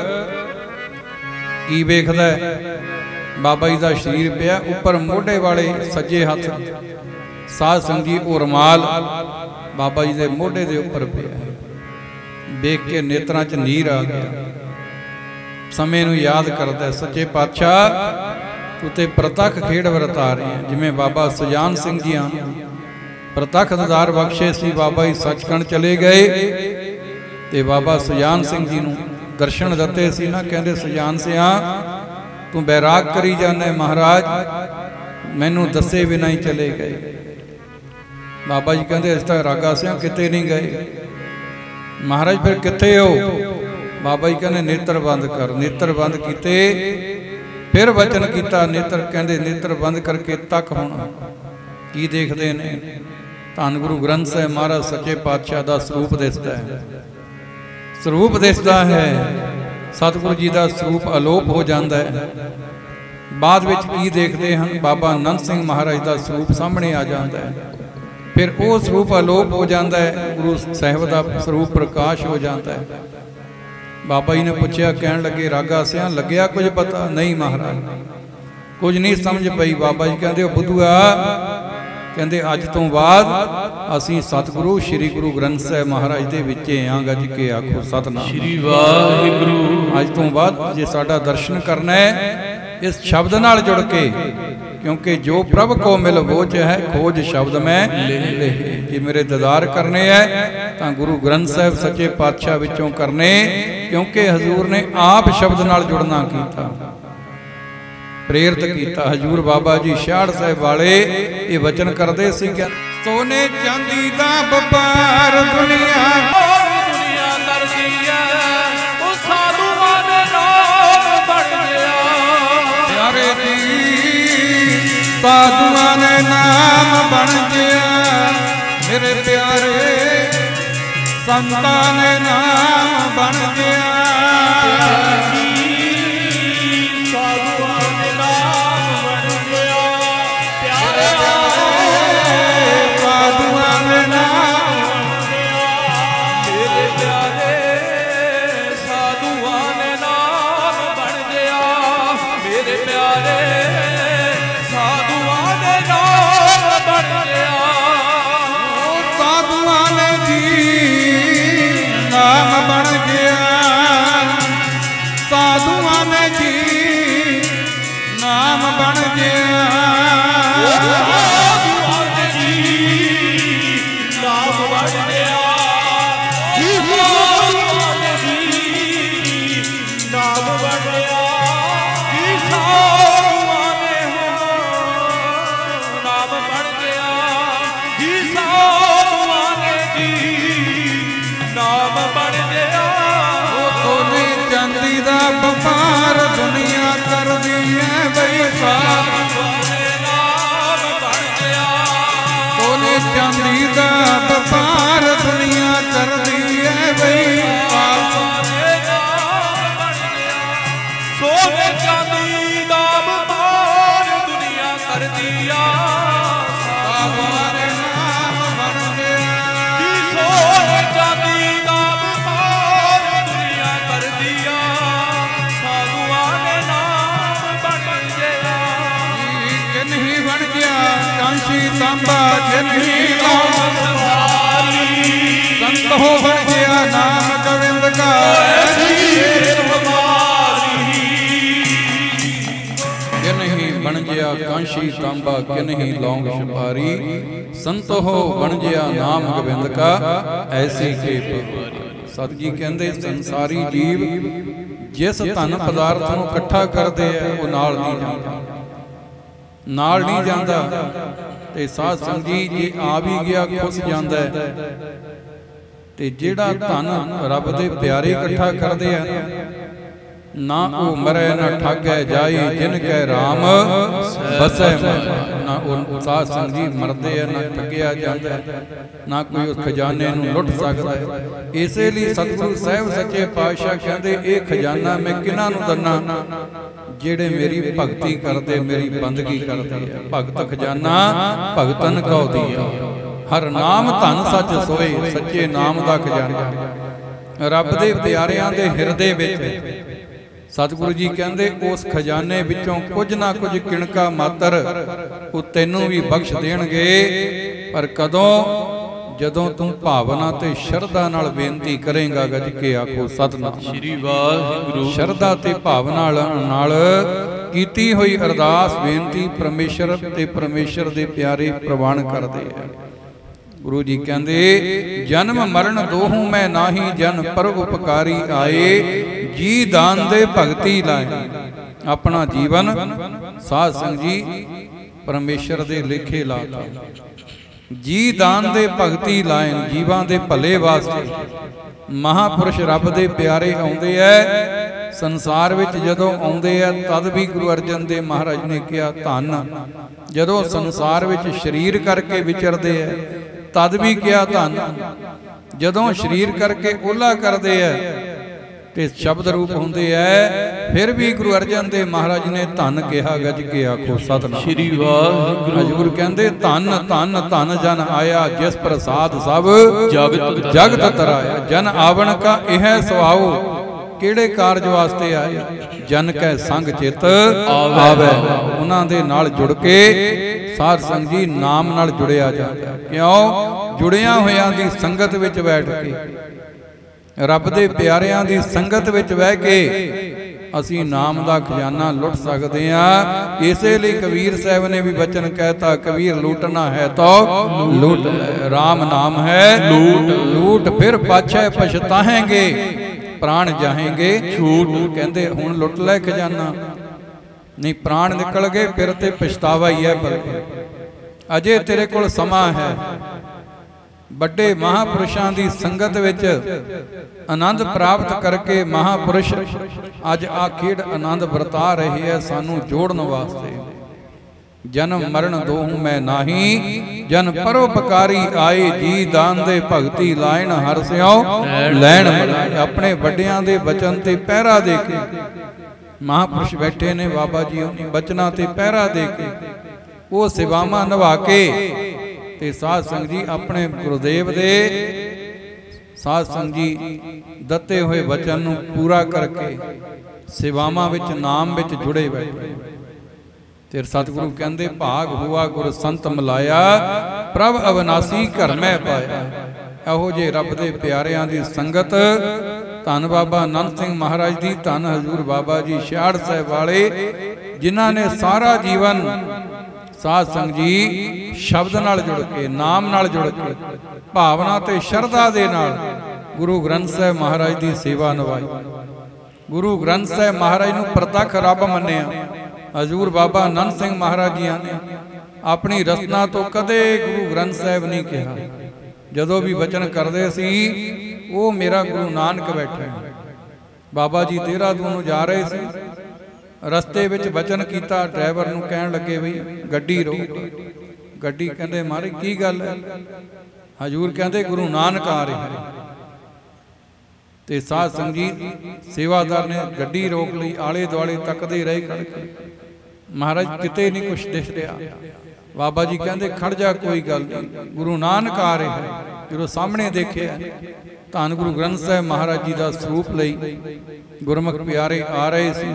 ਕੀ ਵੇਖਦਾ? ਬਾਬਾ ਜੀ ਦਾ ਸਰੀਰ ਪਿਆ, ਉੱਪਰ ਮੋਢੇ ਵਾਲੇ ਸੱਜੇ ਹੱਥ ਸਾਧ ਸੰਗਤ ਜੀ ਉਹ ਰੁਮਾਲ ਬਾਬਾ ਜੀ ਦੇ ਮੋਢੇ ਦੇ ਉੱਪਰ ਪਿਆ। ਵੇਖ ਕੇ ਨੇਤਰਾਂ 'ਚ ਨੀਰ ਆ ਗਿਆ। ਸਮੇਂ ਨੂੰ ਯਾਦ ਕਰਦਾ, ਸੱਚੇ ਪਾਤਸ਼ਾਹ ਉਤੇ ਪ੍ਰਤੱਖ ਖੇਡ ਵਰਤਾ ਰਹੇ ਆ। ਜਿਵੇਂ ਬਾਬਾ ਸੁਜਾਨ ਸਿੰਘ ਜੀ ਆ ਪ੍ਰਤੱਖ ਦੀਦਾਰ ਬਖਸ਼ੇ ਸੀ, ਬਾਬਾ ਜੀ ਸੱਚਖੰਡ ਚਲੇ ਗਏ ਤੇ ਬਾਬਾ ਸੁਜਾਨ ਸਿੰਘ ਜੀ ਨੂੰ ਦਰਸ਼ਨ ਦਿੱਤੇ ਸੀ ਨਾ। ਕਹਿੰਦੇ ਸੁਜਾਨ ਸਿਆ ਤੂੰ ਬੈਰਾਗ ਕਰੀ ਜਾਂਦਾ ਮਹਾਰਾਜ, ਮੈਨੂੰ ਦੱਸੇ ਬਿਨਾਂ ਹੀ ਚਲੇ ਗਏ। ਬਾਬਾ ਜੀ ਕਹਿੰਦੇ ਇਸ ਤਾਂ ਰਾਗਾ ਸਿਆ ਕਿਤੇ ਨਹੀਂ ਗਏ। ਮਹਾਰਾਜ ਫਿਰ ਕਿੱਥੇ ਹੋ? ਬਾਬਾ ਜੀ ਕਹਿੰਦੇ ਨੇਤਰ ਬੰਦ ਕਰ। ਨੇਤਰ ਬੰਦ ਕੀਤੇ, ਫਿਰ ਵਚਨ ਕੀਤਾ ਨੇਤਰ, ਕਹਿੰਦੇ ਨੇਤਰ ਬੰਦ ਕਰਕੇ ਤੱਕ ਹੁਣ ਕੀ ਦੇਖਦੇ ਨੇ? ਧੰਨ ਗੁਰੂ ਗ੍ਰੰਥ ਸਾਹਿਬ ਮਹਾਰਾਜ ਸੱਚੇ ਪਾਤਸ਼ਾਹ ਦਾ ਸਰੂਪ ਦਿਸਦਾ ਹੈ। ਸਰੂਪ ਦਿਸਦਾ ਹੈ, ਸਤਿਗੁਰੂ ਜੀ ਦਾ ਸਰੂਪ ਅਲੋਪ ਹੋ ਜਾਂਦਾ ਹੈ। ਬਾਅਦ ਵਿੱਚ ਕੀ ਦੇਖਦੇ ਹਨ? ਬਾਬਾ ਅਨੰਦ ਸਿੰਘ ਮਹਾਰਾਜ ਦਾ ਸਰੂਪ ਸਾਹਮਣੇ ਆ ਜਾਂਦਾ ਹੈ। ਫਿਰ ਉਹ ਸਰੂਪ ਅਲੋਪ ਹੋ ਜਾਂਦਾ ਹੈ, ਗੁਰੂ ਸਾਹਿਬ ਦਾ ਸਰੂਪ ਪ੍ਰਕਾਸ਼ ਹੋ ਜਾਂਦਾ ਹੈ। ਬਾਬਾ ਜੀ ਨੇ ਪੁੱਛਿਆ, ਕਹਿਣ ਲੱਗੇ ਰਾਗਾ ਸਿਆਂ ਲੱਗਿਆ ਕੁਝ ਪਤਾ? ਨਹੀਂ ਮਹਾਰਾਜ ਕੁਝ ਨਹੀਂ ਸਮਝ ਪਈ। ਬਾਬਾ ਜੀ ਕਹਿੰਦੇ ਉਹ ਬੁੱਧੂਆ ਕਹਿੰਦੇ ਅੱਜ ਤੋਂ ਬਾਅਦ ਅਸੀਂ ਸਤਿਗੁਰੂ ਸ੍ਰੀ ਗੁਰੂ ਗ੍ਰੰਥ ਸਾਹਿਬ ਮਹਾਰਾਜ ਦੇ ਵਿੱਚ ਆਂ। ਗੱਜ ਕੇ ਆਖੋ ਸਤਿਨਾਮ ਸ੍ਰੀ ਵਾਹਿਗੁਰੂ। ਅੱਜ ਤੋਂ ਬਾਅਦ ਜੇ ਸਾਡਾ ਦਰਸ਼ਨ ਕਰਨਾ ਹੈ ਇਸ ਸ਼ਬਦ ਨਾਲ ਜੁੜ ਕੇ, ਕਿਉਂਕਿ ਜੋ ਪ੍ਰਭ ਕੋ ਮਿਲ ਬੋਝ ਹੈ ਖੋਜ ਸ਼ਬਦ ਮੈਂ ਲੈ। ਜੇ ਮੇਰੇ ਦੀਦਾਰ ਕਰਨੇ ਹੈ ਤਾਂ ਗੁਰੂ ਗ੍ਰੰਥ ਸਾਹਿਬ ਸੱਚੇ ਪਾਤਸ਼ਾਹ ਵਿੱਚੋਂ ਕਰਨੇ, ਕਿਉਂਕਿ ਹਜ਼ੂਰ ਨੇ ਆਪ ਸ਼ਬਦ ਨਾਲ ਜੁੜਨਾ ਕੀਤਾ, ਪ੍ਰੇਰਿਤ ਕੀਤਾ। ਹਜ਼ੂਰ ਬਾਬਾ ਜੀ ਛਾੜ ਸਾਹਿਬ ਵਾਲੇ ਇਹ ਵਚਨ ਕਰਦੇ ਸੀ ਕਿ ਸੋਨੇ ਚਾਂਦੀ ਦਾ ਵਪਾਰ ਦੁਨੀਆ ਕਰਦੀ ਹੈ, ਉਹ ਸਾਧੂਆਂ ਦੇ ਨਾਮ ਬਣ ਗਿਆ। ਪਿਆਰੇ ਜੀ ਸਾਧੂਆਂ ਦੇ ਨਾਮ ਬਣ ਗਿਆ, ਮੇਰੇ ਪਿਆਰੇ ਸੰਤਾਂ ਦੇ ਨਾਮ ਬਣ ਗਿਆ। ਚਾਂਦੀ ਦਾ ਵਪਾਰ ਦੁਨੀਆ ਕਰਦੀ ਹੈ ਬਈ, ਸੋਨੇ ਚਾਂਦੀ ਦਾ ਵਪਾਰ ਦੁਨੀਆ ਕਰਦੀ ਆ। ਸਾਧੂਆਂ ਦੇ ਨਾਮ ਬਣ ਗਿਆ। ਸੋਨੇ ਚਾਂਦੀ ਦਾ ਵਪਾਰ ਦੁਨੀਆ ਕਰਦੀ ਆ, ਸਾਧੂਆਂ ਦੇ ਨਾਮ ਬਣ ਗਿਆ। ਕਿੰਨੀ ਬਣ ਗਿਆ ਕਾਂਸ਼ੀ ਤਾਂਬਾ, ਕਿੰਨੀ ਸੰਤ ਹੋ ਬਣ ਗਿਆ ਨਾਮ ਗੋਬਿੰਦ ਕਾ। ਕਿ ਨਹੀਂ ਬਣ ਗਿਆ ਕਾਂਸ਼ੀ ਤਾਂਬਾ, ਕਿ ਨਹੀਂ ਲੌਂਗ ਛਪਾਰੀ, ਸੰਤ ਹੋ ਬਣ ਗਿਆ ਨਾਮ ਗੋਬਿੰਦ ਕਾ ਐਸੀ ਕੇ ਪਵਾਰੀ। ਸਤ ਜੀ ਕਹਿੰਦੇ ਸੰਸਾਰੀ ਜੀਵ ਜਿਸ ਧਨ ਪਦਾਰਥ ਨੂੰ ਇਕੱਠਾ ਕਰਦੇ ਆ ਉਹ ਨਾਲ ਨਹੀਂ ਜਾਂਦਾ, ਨਾਲ ਨਹੀਂ ਜਾਂਦਾ। ਤੇ ਸਾਧ ਸੰਗਤ ਜੀ ਜੇ ਆ ਵੀ ਗਿਆ ਖੁੱਸ ਜਾਂਦਾ ਹੈ। ਤੇ ਜਿਹੜਾ ਧਨ ਰੱਬ ਦੇ ਪਿਆਰੇ ਇਕੱਠਾ ਕਰਦੇ ਆ ਨਾ ਉਹ ਮਰੇ ਨਾ ਠਾਗੈ ਜਾਈ, ਜਿਨ ਕੈ ਰਾਮ ਬਸੈ ਨਾ ਉਹ। ਸਾਧ ਸੰਗਤ ਜੀ ਮਰਦੇ ਆ ਨਾ ਠੱਗਿਆ ਜਾਂਦਾ, ਨਾ ਕੋਈ ਉਸ ਖਜ਼ਾਨੇ ਨੂੰ ਲੁੱਟ ਸਕਦਾ ਹੈ। ਇਸੇ ਲਈ ਸਤਿਗੁਰੂ ਸਾਹਿਬ ਸੱਚੇ ਪਾਤਸ਼ਾਹ ਕਹਿੰਦੇ ਇਹ ਖਜ਼ਾਨਾ ਮੈਂ ਕਿਹਨਾਂ ਨੂੰ ਦੰਨਾ, ਜਿਹੜੇ ਮੇਰੀ ਭਗਤੀ ਕਰਦੇ, ਮੇਰੀ ਬੰਦਗੀ ਕਰਦੇ ਆ। ਭਗਤ ਖਜ਼ਾਨਾ ਭਗਤਨ ਕਉ ਦੀਆ, ਹਰ ਨਾਮ ਧਨ ਸੱਚ ਸੋਏ, ਸੱਚੇ ਨਾਮ ਦਾ ਖਜ਼ਾਨਾ ਰੱਬ ਦੇ ਪਿਆਰਿਆਂ ਦੇ ਹਿਰਦੇ ਵਿੱਚ। ਸਤਿਗੁਰੂ ਜੀ ਕਹਿੰਦੇ ਉਸ ਖਜ਼ਾਨੇ ਵਿੱਚੋਂ ਕੁਝ ਨਾ ਕੁਝ ਕਿਣਕਾ ਮਾਤਰ ਉਹ ਤੈਨੂੰ ਵੀ ਬਖਸ਼ ਦੇਣਗੇ, ਪਰ ਕਦੋਂ? ਜਦੋਂ ਤੂੰ ਭਾਵਨਾ ਤੇ ਸ਼ਰਧਾ ਨਾਲ ਬੇਨਤੀ ਕਰੇਂਗਾ। ਗੱਜ ਕੇ ਆਖੋ ਸਤਿਨਾਮ ਸ੍ਰੀ ਵਾਹਿਗੁਰੂ। ਸ਼ਰਧਾ ਤੇ ਭਾਵਨਾ ਨਾਲ ਕੀਤੀ ਹੋਈ ਅਰਦਾਸ ਬੇਨਤੀ ਪਰਮੇਸ਼ਰ ਤੇ ਪਰਮੇਸ਼ਰ ਦੇ ਪਿਆਰੇ ਪ੍ਰਵਾਨ ਕਰਦੇ ਆ। ਗੁਰੂ ਜੀ ਕਹਿੰਦੇ ਜਨਮ ਮਰਨ ਦੋਹੂ ਮੈਂ ਨਾਹੀ, ਜਨ ਪਰ ਉਪਕਾਰੀ ਆਏ, ਜੀ ਦਾਨ ਦੇ ਭਗਤੀ ਲਾਏ। ਆਪਣਾ ਜੀਵਨ ਸਾਧ ਸੰਗਤ ਜੀ ਪਰਮੇਸ਼ਰ ਦੇ ਲੇਖੇ ਲਾਤਾ, ਜੀ ਦਾਨ ਦੇ ਭਗਤੀ ਲਾਏ, ਜੀਵਾਂ ਦੇ ਭਲੇ ਵਾਸਤੇ। ਮਹਾਪੁਰਸ਼ ਰੱਬ ਦੇ ਪਿਆਰੇ ਆਉਂਦੇ ਐ ਸੰਸਾਰ ਵਿੱਚ, ਜਦੋਂ ਆਉਂਦੇ ਆ ਤਦ ਵੀ ਗੁਰੂ ਅਰਜਨ ਦੇਵ ਮਹਾਰਾਜ ਨੇ ਕਿਹਾ ਧੰਨ। ਜਦੋਂ ਸੰਸਾਰ ਵਿੱਚ ਸਰੀਰ ਕਰਕੇ ਵਿਚਰਦੇ ਐ ਤਦ ਵੀ ਕਿਹਾ ਧੰਨ। ਜਦੋਂ ਸਰੀਰ ਕਰਕੇ ਓਲਾ ਕਰਦੇ ਐ ਤੇ ਸ਼ਬਦ ਰੂਪ ਹੁੰਦੇ ਐ ਫਿਰ ਵੀ ਗੁਰੂ ਅਰਜਨ ਦੇਵ ਮਹਾਰਾਜ ਨੇ ਧੰਨ ਕਿਹਾ। ਗੱਜ ਕੇ ਆਖੋ ਸਤਿਨਾਮ ਸ੍ਰੀ ਵਾਹਿਗੁਰੂ। ਹਜ਼ੂਰ ਕਹਿੰਦੇ ਧੰਨ ਧੰਨ ਧੰਨ ਜਨ ਆਇਆ, ਜਿਸ ਪ੍ਰਸਾਦ ਸਭ ਜਗਤ ਤਰਾਇਆ। ਜਨ ਆਵਣ ਕਾ ਇਹ ਸੁਆਓ, ਕਿਹੜੇ ਕਾਰਜ ਵਾਸਤੇ ਆਏ? ਜਨ ਕੈ ਸੰਗ ਚਿਤ ਆਵੇ। ਉਹਨਾਂ ਦੇ ਨਾਲ ਜੁੜ ਕੇ ਸਾਧ ਸੰਗਤ ਜੀ ਨਾਮ ਨਾਲ ਜੁੜਿਆ ਜਾਂਦਾ। ਕਿਉਂ? ਜੁੜਿਆਂ ਹੋਇਆਂ ਦੀ ਸੰਗਤ ਵਿੱਚ ਬੈਠ ਕੇ, ਰੱਬ ਦੇ ਪਿਆਰਿਆਂ ਦੀ ਸੰਗਤ ਵਿੱਚ ਬਹਿ ਕੇ ਅਸੀਂ ਨਾਮ ਦਾ ਖਜ਼ਾਨਾ ਲੁੱਟ ਸਕਦੇ ਹਾਂ। ਇਸੇ ਲਈ ਕਬੀਰ ਸਾਹਿਬ ਨੇ ਵੀ ਬਚਨ ਕਹਿਤਾ, ਕਬੀਰ ਲੂਟਣਾ ਹੈ ਤਾਂ ਲੂਟ ਲੈ, ਰਾਮ ਨਾਮ ਹੈ ਲੂਟ ਲੂਟ, ਫਿਰ ਪਾਛੈ ਪਛਤਾਹੇਂਗੇ, ਪ੍ਰਾਣ ਜਾਹੇਂਗੇ ਛੂਟ। ਕਹਿੰਦੇ ਹੁਣ ਲੁੱਟ ਲੈ ਖਜ਼ਾਨਾ, ਨਹੀਂ ਪ੍ਰਾਣ ਨਿਕਲ ਗਏ ਫਿਰ ਤੇ ਪਛਤਾਵਾ ਹੀ ਹੈ, ਬਲਕਿ ਅਜੇ ਤੇਰੇ ਕੋਲ ਸਮਾਂ ਹੈ। ਵੱਡੇ ਮਹਾਪੁਰਸ਼ਾਂ ਦੀ ਸੰਗਤ ਵਿੱਚ ਆਨੰਦ ਪ੍ਰਾਪਤ ਕਰਕੇ ਮਹਾਪੁਰਸ਼ ਅੱਜ ਆ ਖੇਡ ਆਨੰਦ ਵਰਤਾ ਰਹੇ ਹੈ ਸਾਨੂੰ ਜੋੜਨ ਵਾਸਤੇ। ਜਨਮ ਮਰਨ ਦੋਹੂ ਮੈਂ ਨਾਹੀ, ਜਨ ਪਰਉਪਕਾਰੀ ਆਏ ਜੀ, ਦਾਨ ਦੇ ਭਗਤੀ ਲਾਇਣ ਹਰ ਸਿਉ ਲੈਣ ਮਲਾਏ। ਆਪਣੇ ਵੱਡਿਆਂ ਦੇ ਬਚਨ ਤੇ ਪਹਿਰਾ ਦੇ ਕੇ ਮਹਾਪੁਰਸ਼ ਬੈਠੇ ਨੇ, ਬਾਬਾ ਜੀ ਉਹਨਾਂ ਬਚਨਾਂ ਤੇ ਪਹਿਰਾ ਦੇ ਕੇ ਉਹ ਸੇਵਾਵਾਂ ਨਿਭਾ ਕੇ ਤੇ ਸਾਧ ਸੰਗਤ ਜੀ ਆਪਣੇ ਗੁਰਦੇਵ ਦੇ ਸਾਧ ਸੰਗਤ ਜੀ ਦਿੱਤੇ ਹੋਏ ਵਚਨ ਨੂੰ ਪੂਰਾ ਕਰਕੇ ਸੇਵਾਵਾਂ ਵਿੱਚ ਨਾਮ ਵਿੱਚ ਜੁੜੇ ਬੈਠੇ। ਤੇ ਸਤਿਗੁਰੂ ਕਹਿੰਦੇ ਭਾਗ ਹੁਆ ਗੁਰ ਸੰਤ ਮਿਲਾਇਆ, ਪ੍ਰਭ ਅਵਨਾਸੀ ਘਰ ਮੈਂ ਪਾਇਆ। ਇਹੋ ਜੇ ਰੱਬ ਦੇ ਪਿਆਰਿਆਂ ਦੀ ਸੰਗਤ, ਧੰਨ ਬਾਬਾ ਆਨੰਦ ਸਿੰਘ ਮਹਾਰਾਜ ਦੀ, ਧੰਨ ਹਜ਼ੂਰ ਬਾਬਾ ਜੀ ਛਿਆੜ ਸਾਹਿਬ ਵਾਲੇ, ਜਿਨ੍ਹਾਂ ਨੇ ਸਾਰਾ ਜੀਵਨ ਸਾਧ ਸੰਗਤ ਜੀ ਸ਼ਬਦ ਨਾਲ ਜੁੜ ਕੇ, ਨਾਮ ਨਾਲ ਜੁੜ ਕੇ, ਭਾਵਨਾ ਤੇ ਸ਼ਰਧਾ ਦੇ ਨਾਲ ਗੁਰੂ ਗ੍ਰੰਥ ਸਾਹਿਬ ਮਹਾਰਾਜ ਦੀ ਸੇਵਾ ਨਿਭਾਈ। ਗੁਰੂ ਗ੍ਰੰਥ ਸਾਹਿਬ ਮਹਾਰਾਜ ਨੂੰ ਪ੍ਰਤੱਖ ਰੱਬ ਮੰਨਿਆ। ਹਜ਼ੂਰ ਬਾਬਾ ਆਨੰਦ ਸਿੰਘ ਮਹਾਰਾਜ ਜੀਆਂ ਨੇ ਆਪਣੀ ਰਚਨਾ ਤੋਂ ਕਦੇ ਗੁਰੂ ਗ੍ਰੰਥ ਸਾਹਿਬ ਨਹੀਂ ਕਿਹਾ। ਜਦੋਂ ਵੀ ਵਚਨ ਕਰਦੇ ਸੀ ਉਹ ਮੇਰਾ ਗੁਰੂ ਨਾਨਕ ਬੈਠਾ। ਬਾਬਾ ਜੀ ਦੇਹਰਾਦੂਨ ਨੂੰ ਜਾ ਰਹੇ ਸੀ, ਰਸਤੇ ਵਿੱਚ ਵਚਨ ਕੀਤਾ, ਡਰਾਈਵਰ ਨੂੰ ਕਹਿਣ ਲੱਗੇ ਵੀ ਗੱਡੀ ਰੋਕ। ਗੱਡੀ ਕਹਿੰਦੇ ਮਹਾਰਾਜ ਕੀ ਗੱਲ ਹੈ? ਹਜ਼ੂਰ ਕਹਿੰਦੇ ਗੁਰੂ ਨਾਨਕ ਆ ਰਿਹਾ। ਤੇ ਸਾਧ ਸੰਗਤ ਜੀ ਸੇਵਾਦਾਰ ਨੇ ਗੱਡੀ ਰੋਕ ਲਈ, ਆਲੇ ਦੁਆਲੇ ਤੱਕਦੇ ਰਹੇ ਖੜ ਕੇ, ਮਹਾਰਾਜ ਕਿਤੇ ਨਹੀਂ ਕੁਛ ਦਿਖ ਰਿਹਾ। ਬਾਬਾ ਜੀ ਕਹਿੰਦੇ ਖੜ ਜਾ, ਕੋਈ ਗੱਲ ਨਹੀਂ, ਗੁਰੂ ਨਾਨਕ ਆ ਰਿਹਾ। ਜਦੋਂ ਸਾਹਮਣੇ ਦੇਖਿਆ ਧੰਨ ਗੁਰੂ ਗ੍ਰੰਥ ਸਾਹਿਬ ਮਹਾਰਾਜ ਜੀ ਦਾ ਸਰੂਪ ਲਈ ਗੁਰਮੁਖ ਪਿਆਰੇ ਆ ਰਹੇ ਸੀ।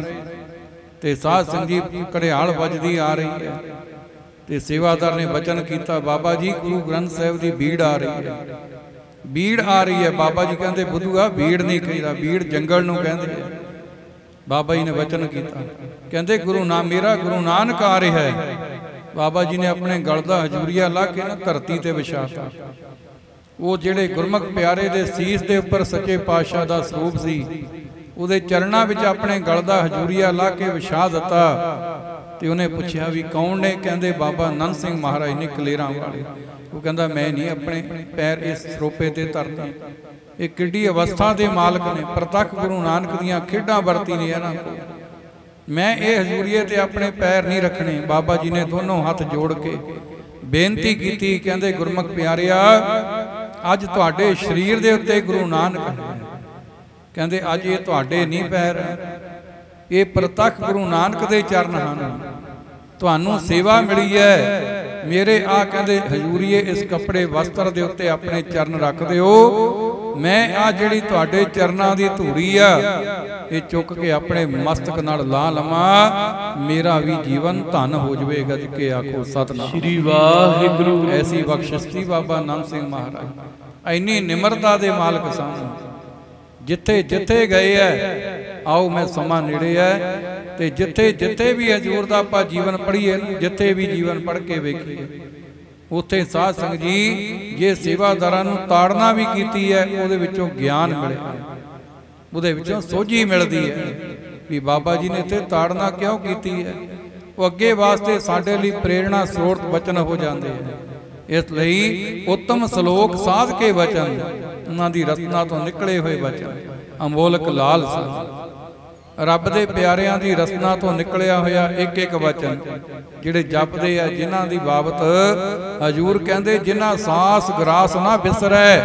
ਤੇ ਸਾਧ ਸੰਗਤ ਜੀ ਘੜਿਆਲ ਵੱਜਦੀ ਆ ਰਹੀ ਹੈ ਤੇ ਸੇਵਾਦਾਰ ਨੇ ਬਚਨ ਕੀਤਾ, ਬਾਬਾ ਜੀ ਗੁਰੂ ਗ੍ਰੰਥ ਸਾਹਿਬ ਦੀ ਭੀੜ ਆ ਰਹੀ ਹੈ, ਭੀੜ ਆ ਰਹੀ ਹੈ। ਬਾਬਾ ਜੀ ਕਹਿੰਦੇ ਬੁੱਧੂਆ ਭੀੜ ਨਹੀਂ ਕਹਿੰਦਾ, ਭੀੜ ਜੰਗਲ ਨੂੰ ਕਹਿੰਦੇ ਆ। ਬਾਬਾ ਜੀ ਨੇ ਬਚਨ ਕੀਤਾ, ਕਹਿੰਦੇ ਮੇਰਾ ਗੁਰੂ ਨਾਨਕ ਆ ਰਿਹਾ ਹੈ। ਬਾਬਾ ਜੀ ਨੇ ਆਪਣੇ ਗਲ ਦਾ ਹਜੂਰੀਆ ਲਾ ਕੇ ਨਾ ਧਰਤੀ ਤੇ ਵਿਛਾਤਾ। ਉਹ ਜਿਹੜੇ ਗੁਰਮੁਖ ਪਿਆਰੇ ਦੇ ਸੀਸ ਦੇ ਉੱਪਰ ਸੱਚੇ ਪਾਤਸ਼ਾਹ ਦਾ ਸਰੂਪ ਸੀ, ਉਹਦੇ ਚਰਨਾਂ ਵਿੱਚ ਆਪਣੇ ਗਲ ਦਾ ਹਜੂਰੀਆ ਲਾ ਕੇ ਵਿਛਾ ਦਿੱਤਾ। ਤੇ ਉਹਨੇ ਪੁੱਛਿਆ ਵੀ ਕੌਣ ਨੇ? ਕਹਿੰਦੇ ਬਾਬਾ ਆਨੰਦ ਸਿੰਘ ਮਹਾਰਾਜ ਨੇ, ਕਲੇਰਾਂ ਵਾਲੇ। ਉਹ ਕਹਿੰਦਾ ਮੈਂ ਨਹੀਂ ਆਪਣੇ ਪੈਰ ਇਸ ਸਰੋਪੇ ਤੇ ਧਰਦਾ। ਇਹ ਕਿੱਡੀ ਅਵਸਥਾ ਦੇ ਮਾਲਕ ਨੇ, ਪ੍ਰਤੱਖ ਗੁਰੂ ਨਾਨਕ ਦੀਆਂ ਖੇਡਾਂ ਵਰਤੀ ਨੇ ਇਹਨਾਂ ਕੋਲ। ਮੈਂ ਇਹ ਹਜੂਰੀਏ ਤੇ ਆਪਣੇ ਪੈਰ ਨਹੀਂ ਰੱਖਣੇ। ਬਾਬਾ ਜੀ ਨੇ ਦੋਨੋਂ ਹੱਥ ਜੋੜ ਕੇ ਬੇਨਤੀ ਕੀਤੀ, ਕਹਿੰਦੇ ਗੁਰਮੁਖ ਪਿਆਰਿਆ, ਅੱਜ ਤੁਹਾਡੇ ਸਰੀਰ ਦੇ ਉੱਤੇ ਗੁਰੂ ਨਾਨਕ ਹੈ। ਕਹਿੰਦੇ ਅੱਜ ਇਹ ਤੁਹਾਡੇ ਨਹੀਂ ਪੈਰ, ਇਹ ਪ੍ਰਤੱਖ ਗੁਰੂ ਨਾਨਕ ਦੇ ਚਰਨ ਹਨ। ਤੁਹਾਨੂੰ ਸੇਵਾ ਮਿਲੀ ਹੈ ਮੇਰੇ, ਆ ਕਹਿੰਦੇ ਹਜੂਰੀਏ ਇਸ ਕੱਪੜੇ ਵਸਤਰ ਦੇ ਉੱਤੇ ਆਪਣੇ ਚਰਨ ਰੱਖ ਦਿਓ। ਮੈਂ ਆ ਜਿਹੜੀ ਤੁਹਾਡੇ ਚਰਨਾਂ ਦੀ ਧੂੜੀ ਆ ਇਹ ਚੁੱਕ ਕੇ ਆਪਣੇ ਮਸਤਕ ਨਾਲ ਲਾ ਲਵਾਂ, ਮੇਰਾ ਵੀ ਜੀਵਨ ਧਨ ਹੋ ਜਾਵੇ। ਗੱਜ ਕੇ ਆਖੋ ਸਤਿਨਾਮ ਸ੍ਰੀ ਵਾਹਿਗੁਰੂ। ਐਸੀ ਬਖਸ਼ਿਸ਼ ਸੀ ਬਾਬਾ ਆਨੰਦ ਸਿੰਘ ਮਹਾਰਾਜ। ਇੰਨੀ ਨਿਮਰਤਾ ਦੇ ਮਾਲਕ ਸਨ। ਜਿੱਥੇ ਜਿੱਥੇ ਗਏ ਐ, ਆਓ ਮੈਂ ਸਮਾਂ ਨੇੜੇ ਐ, ਤੇ ਜਿੱਥੇ ਜਿੱਥੇ ਵੀ ਹਜ਼ੂਰ ਦਾ ਆਪਾਂ ਜੀਵਨ ਪੜ੍ਹੀਏ, ਜਿੱਥੇ ਵੀ ਜੀਵਨ ਪੜ੍ਹ ਕੇ ਵੇਖੀਏ, ਉੱਥੇ ਸਾਧ ਸੰਗਤ ਜੀ ਜੇ ਸੇਵਾਦਾਰਾਂ ਨੂੰ ਤਾੜਨਾ ਵੀ ਕੀਤੀ ਹੈ, ਉਹਦੇ ਵਿੱਚੋਂ ਗਿਆਨ ਮਿਲਿਆ, ਉਹਦੇ ਵਿੱਚੋਂ ਸੋਝੀ ਮਿਲਦੀ ਹੈ ਵੀ ਬਾਬਾ ਜੀ ਨੇ ਇੱਥੇ ਤਾੜਨਾ ਕਿਉਂ ਕੀਤੀ ਹੈ। ਉਹ ਅੱਗੇ ਵਾਸਤੇ ਸਾਡੇ ਲਈ ਪ੍ਰੇਰਣਾ ਸਰੋਤ ਬਚਨ ਹੋ ਜਾਂਦੇ ਹੈ। ਇਸ ਲਈ ਉੱਤਮ ਸ਼ਲੋਕ ਸਾਧ ਕੇ ਵਚਨ, ਉਹਨਾਂ ਦੀ ਰਚਨਾ ਤੋਂ ਨਿਕਲੇ ਹੋਏ ਵਚਨ ਅਮੋਲਕ ਲਾਲ ਸਨ। ਰੱਬ ਦੇ ਪਿਆਰਿਆਂ ਦੀ ਰਚਨਾ ਤੋਂ ਨਿਕਲਿਆ ਹੋਇਆ ਇੱਕ ਇੱਕ ਵਚਨ ਜਿਹੜੇ ਜਪਦੇ ਆ, ਜਿਨ੍ਹਾਂ ਦੀ ਬਾਬਤ ਹਜੂਰ ਕਹਿੰਦੇ ਜਿਨ੍ਹਾਂ ਸਾਸ ਗਰਾਸ ਨਾ ਵਿਸਰੈ,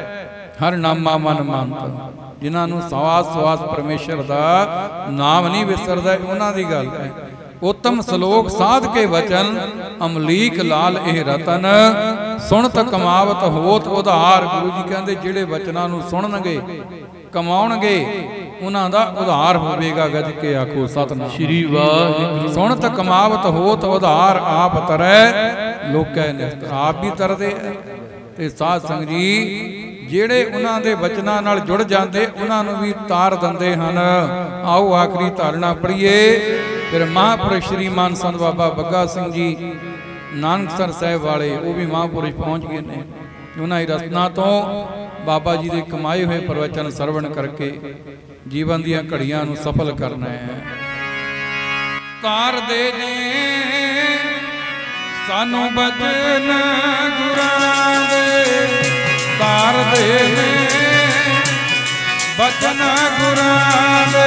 ਹਰ ਨਾਮਾ ਮਨ ਮੰਤ। ਜਿਨ੍ਹਾਂ ਨੂੰ ਸਵਾਸ ਸਵਾਸ ਪਰਮੇਸ਼ਰ ਦਾ ਨਾਮ ਨਹੀਂ ਵਿਸਰਦਾ, ਉਹਨਾਂ ਦੀ ਗੱਲ ਹੈ। ਉੱਤਮ ਸ਼ਲੋਕ ਸਾਧ ਕੇ ਵਚਨ, ਅਮਲੀਕ ਲਾਲ ਇਹ ਰਤਨ, ਸੁਣਤ ਕਮਾਵਤ ਹੋਤ ਉਧਾਰ। ਗੁਰੂ ਜੀ ਕਹਿੰਦੇ ਜਿਹੜੇ ਵਚਨਾਂ ਨੂੰ ਸੁਣਨਗੇ, ਕਮਾਉਣਗੇ, ਉਹਨਾਂ ਦਾ ਉਧਾਰ ਹੋਵੇਗਾ। ਗੱਜ ਕੇ ਆਖੋ ਸਤਿਨਾਮ ਸ੍ਰੀ ਵਾਹਿਗੁਰੂ। ਸੁਣਤ ਕਮਾਵਤ ਹੋਤ ਉਧਾਰ ਆਪ ਤਰੈ ਲੋਕੈ ਨਿਸਤ। ਆਪ ਵੀ ਤਰਦੇ ਆ ਤੇ ਸਾਧ ਸੰਗਤ ਜੀ ਜਿਹੜੇ ਉਹਨਾਂ ਦੇ ਬਚਨਾਂ ਨਾਲ ਜੁੜ ਜਾਂਦੇ ਉਹਨਾਂ ਨੂੰ ਵੀ ਤਾਰ ਦਿੰਦੇ ਹਨ। ਆਓ ਆਖਰੀ ਧਾਰਨਾ ਪੜੀਏ। ਫਿਰ ਮਹਾਂਪੁਰਸ਼ ਸ਼੍ਰੀਮਾਨ ਸੰਤ ਬਾਬਾ ਬੱਗਾ ਸਿੰਘ ਜੀ ਨਾਨਕਸਰ ਸਾਹਿਬ ਵਾਲੇ ਉਹ ਵੀ ਮਹਾਂਪੁਰਸ਼ ਪਹੁੰਚ ਗਏ ਨੇ। ਉਹਨਾਂ ਦੀ ਰਚਨਾ ਤੋਂ ਬਾਬਾ ਜੀ ਦੇ ਕਮਾਏ ਹੋਏ ਪ੍ਰਵਚਨ ਸਰਵਣ ਕਰਕੇ ਜੀਵਨ ਦੀਆਂ ਘੜੀਆਂ ਨੂੰ ਸਫਲ ਕਰਨਾ ਹੈ। ਤਾਰ ਦੇ ਨੇ ਸਾਨੂੰ ਬਚਨ ਗੁਰਾਂ ਦੇ, ਤਾਰ ਦੇ ਨੇ ਬਚਨ ਗੁਰਾਂ ਦੇ,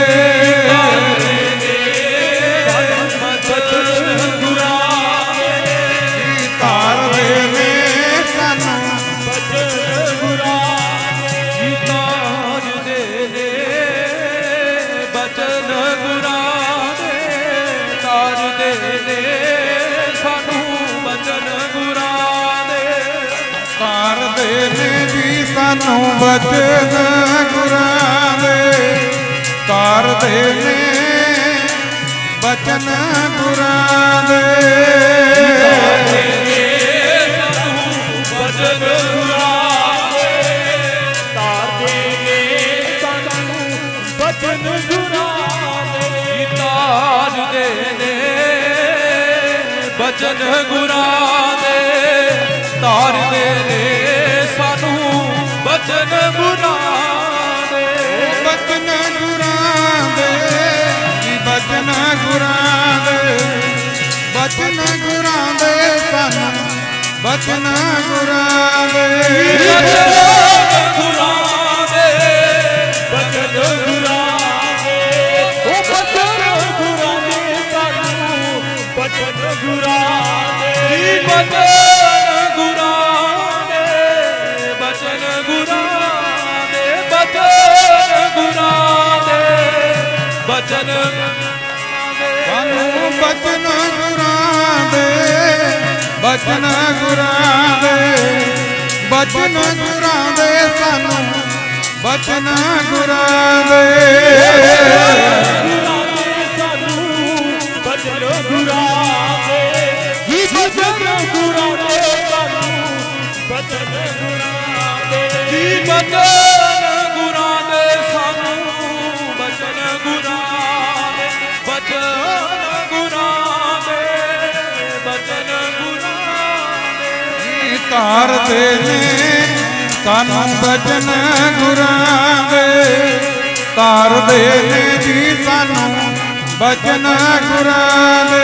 ਸਾਨੂੰ ਬਚਨ ਗੁਰਾਂ ਦੇ, ਤਾਰ ਦੇ ਨੇ ਬਚਨ ਗੁਰਾਂ ਦੇ, ਸਾਨੂੰ ਬਚਨ ਗੁਰਾਂ ਦੇ, ਤਾਰ ਦੇ ਨੇ ਸਾਨੂੰ ਬਚਨ ਗੁਰਾਂ ਦੇ, ਤਾਰ ਦੇ ਨੇ ਬਚਨ ਗੁਰਾਂ ਦੇ, ਤਾਰ ਦੇ ਨੇ ਬਚਨ ਗੁਰਾਂ ਦੇ, ਬਚਨ ਗੁਰਾਂ ਦੇ, ਬਚਨ ਗੁਰਾਂ ਦੇ, ਬਚਨ ਗੁਰਾਂ ਦੇ, ਸਾਨੂੰ ਬਚਨ ਗੁਰਾਂ ਦੇ, ਬਚਨ ਗੁਰਾਂ ਦੇ, ਬਚਨ ਗੁਰਾਂ ਦੇ, ਉਹ ਬਚਨ ਗੁਰਾਂ ਦੇ, ਸਾਨੂੰ ਬਚਨ ਗੁਰਾਂ ਦੇ, ਬਚਨ ਬਚਨ ਸਾਨੂੰ ਬਚਨ ਗੁਰਾਂ ਦੇ, ਬਚਨ ਗੁਰਾਂ ਦੇ, ਬਚਨ ਗੁਰਾਂ ਦੇ, ਸਾਨੂੰ ਬਚਨ ਗੁਰਾਂ ਦੇ, ਸਾਨੂੰ ਬਚਨ ਗੁਰਾਂ ਦੇ, ਬਚਨ ਗੁਰਾਂ ਦੇ, ਸਾਨੂੰ ਬਚਨ ਗੁਰਾਂ ਦੇ, ਬਚਨ ਗੁਰਾਂ ਦੇ, ਸਾਨੂੰ ਬਚਨ ਗੁਰਾਂ ਦੇ, ਬਚਨ ਗੁਰਾਂ ਦੇ, ਬਚਨ ਗੁਰਾਂ ਦੇ, ਤਾਰ ਦੇ ਨੇ ਸਾਨੂੰ ਬਚਨ ਗੁਰਾਂ ਦੇ, ਤਾਰ ਦੇ ਨੇ ਜੀ ਸਾਨੂੰ ਬਚਨ ਗੁਰਾਂ ਦੇ,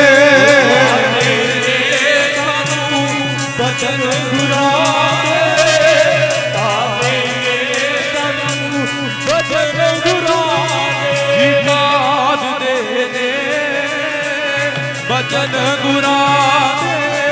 ਸਾਨੂੰ ਬਚਨ ਗੁਰਾਂ ਦੇ, ਤਾਰ ਦੇ ਨੇ ਸਾਨੂੰ ਬਚਨ ਗੁਰਾਂ ਦੇ, ਤਾਰ ਦੇ ਨੇ ਬਚਨ ਗੁਰਾਂ ਦੇ।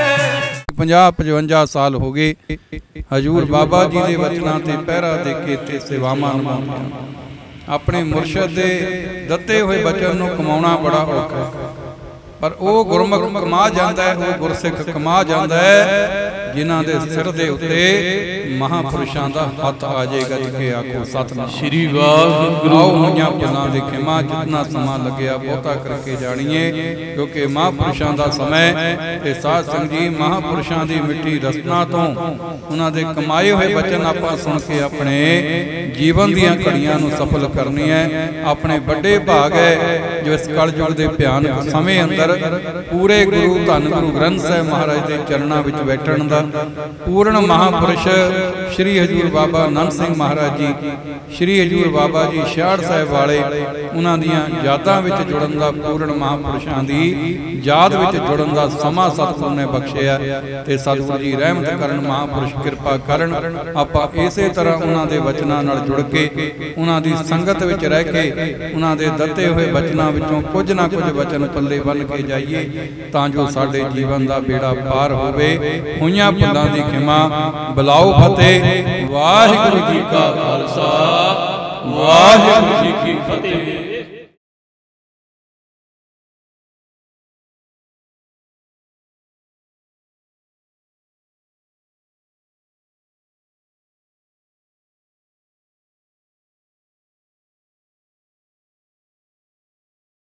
50-55 ਸਾਲ ਹੋ ਗਏ ਹਜੂਰ ਬਾਬਾ ਜੀ ਦੇ ਵਚਨਾਂ ਤੇ ਪਹਿਰਾ ਦੇ ਕੇ ਤੇ ਸੇਵਾਵਾਂ ਨਿਭਾਉਂਦੇ। ਆਪਣੇ ਮੁਰਸ਼ਿਦ ਦੇ ਦਿੱਤੇ ਹੋਏ ਬਚਨ ਨੂੰ ਕਮਾਉਣਾ ਬੜਾ ਔਖਾ ਹੈ, ਪਰ ਉਹ ਗੁਰਮੁਖ ਕਮਾ ਜਾਂਦਾ ਹੈ, ਉਹ ਗੁਰਸਿੱਖ ਕਮਾ ਜਾਂਦਾ ਹੈ ਜਿਨ੍ਹਾਂ ਦੇ ਸਿਰ ਦੇ ਉੱਤੇ ਮਹਾਂਪੁਰਸ਼ਾਂ ਦਾ ਹੱਥ ਆ ਜਾਏਗਾ। ਕਿ ਆਖੋ ਸਤਿਨਾਮ ਸ੍ਰੀ ਵਾਹਿਗੁਰੂ। ਆਓ ਹੋਈਆਂ ਭੁੱਲਾਂ ਦੇ ਖਿਮਾ ਜਿੰਨਾ ਸਮਾਂ ਲੱਗਿਆ ਬਹੁਤਾ ਕਰਕੇ ਜਾਣੀਏ, ਕਿਉਂਕਿ ਮਹਾਂਪੁਰਸ਼ਾਂ ਦਾ ਸਮਾਂ ਤੇ ਸਾਧ ਸੰਗਤ ਜੀ ਮਹਾਂਪੁਰਸ਼ਾਂ ਦੀ ਮਿੱਟੀ ਰਸਨਾ ਤੋਂ ਉਹਨਾਂ ਦੇ ਕਮਾਏ ਹੋਏ ਬਚਨ ਆਪਾਂ ਸੁਣ ਕੇ ਆਪਣੇ ਜੀਵਨ ਦੀਆਂ ਘੜੀਆਂ ਨੂੰ ਸਫਲ ਕਰਨੀ ਹੈ। ਆਪਣੇ ਵੱਡੇ ਭਾਗ ਹੈ ਜੋ ਇਸ ਕਲਯੁਗ ਦੇ ਭਿਆਨਕ ਸਮੇਂ ਅੰਦਰ ਪੂਰੇ ਗੁਰੂ ਧੰਨ ਗੁਰੂ ਗ੍ਰੰਥ ਸਾਹਿਬ ਮਹਾਰਾਜ ਦੇ ਚਰਨਾਂ ਵਿੱਚ ਬੈਠਣ ਦਾ, ਪੂਰਨ ਮਹਾਂਪੁਰਸ਼ ਸ਼੍ਰੀ ਹਜੂਰ ਬਾਬਾ ਆਨੰਦ ਸਿੰਘ ਮਹਾਰਾਜ ਜੀ, ਸ਼੍ਰੀ ਹਜੂਰ ਬਾਬਾ ਜੀ ਛਿਆੜ ਸਾਹਿਬ ਵਾਲੇ, ਉਹਨਾਂ ਦੀਆਂ ਯਾਦਾਂ ਵਿੱਚ ਜੁੜਨ ਦਾ, ਪੂਰਨ ਮਹਾਂਪੁਰਸ਼ਾਂ ਦੀ ਯਾਦ ਵਿੱਚ ਜੁੜਨ ਦਾ ਸਮਾਂ ਸਤਿਗੁਰ ਨੇ ਬਖਸ਼ਿਆ ਤੇ ਸਤਿਗੁਰ ਜੀ ਰਹਿਮਤ ਕਰਨ, ਮਹਾਂਪੁਰਸ਼ ਕਿਰਪਾ ਕਰਨ। ਆਪਾਂ ਇਸੇ ਤਰ੍ਹਾਂ ਉਹਨਾਂ ਦੇ ਵਚਨਾਂ ਨਾਲ ਜੁੜ ਕੇ, ਉਹਨਾਂ ਦੀ ਸੰਗਤ ਵਿੱਚ ਰਹਿ ਕੇ, ਉਹਨਾਂ ਦੇ ਦਿੱਤੇ ਹੋਏ ਵਚਨਾਂ ਵਿੱਚੋਂ ਕੁਝ ਨਾ ਕੁਝ ਵਚਨ ਪੱਲੇ ਬੰਨ੍ਹ ਕੇ ਜਾਈਏ ਤਾਂ ਜੋ ਸਾਡੇ ਜੀਵਨ ਦਾ ਬੇੜਾ ਪਾਰ ਹੋਵੇ। ਹੋਈਆਂ ਭੁੱਲਾਂ ਦੀ ਖਿਮਾ, ਬੁਲਾਓ ਫਤਿਹ। ਵਾਹਿਗੁਰੂ ਜੀ ਕਾ ਖਾਲਸਾ, ਵਾਹਿਗੁਰੂ ਜੀ ਕੀ ਫਤਿਹ।